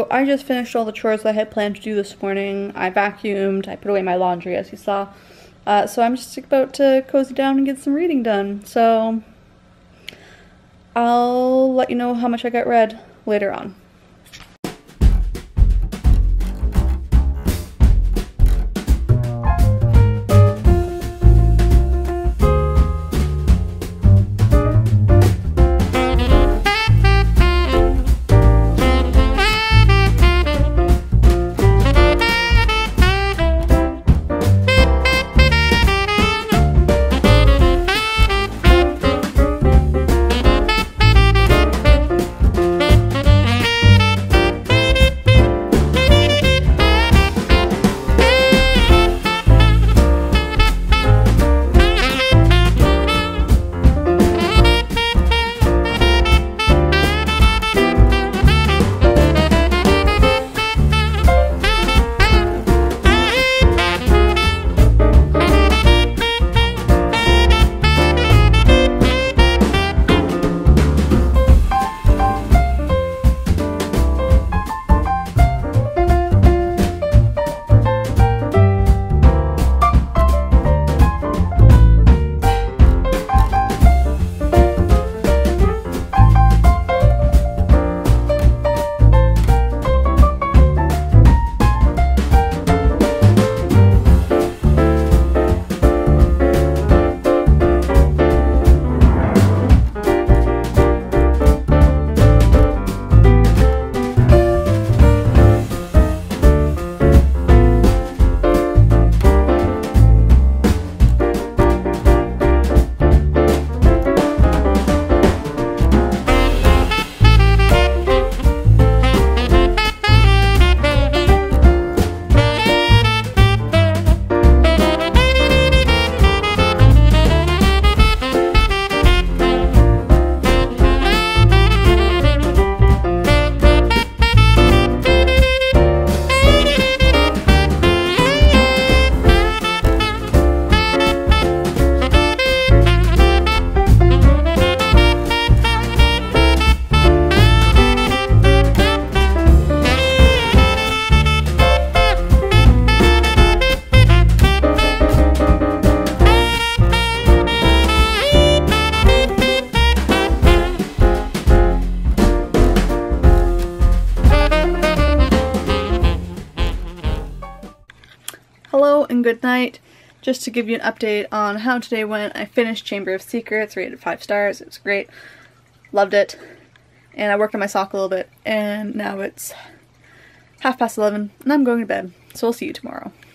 So I just finished all the chores I had planned to do this morning. I vacuumed, I put away my laundry as you saw. So I'm just about to cozy down and get some reading done. So I'll let you know how much I got read later on. Hello and good night. Just to give you an update on how today went, I finished Chamber of Secrets, rated 5 stars. It was great. Loved it. And I worked on my sock a little bit, and now it's 11:30 and I'm going to bed. So I'll see you tomorrow.